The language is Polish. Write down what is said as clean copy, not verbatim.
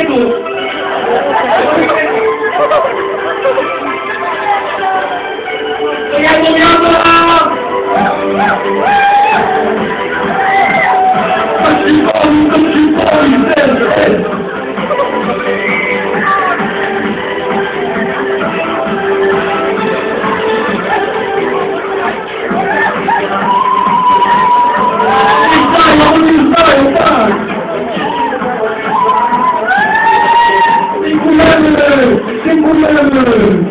szpiegów! To ja nie miałam! To ci boli, serce! Oni znają, tak! Dziękujemy! Dziękujemy!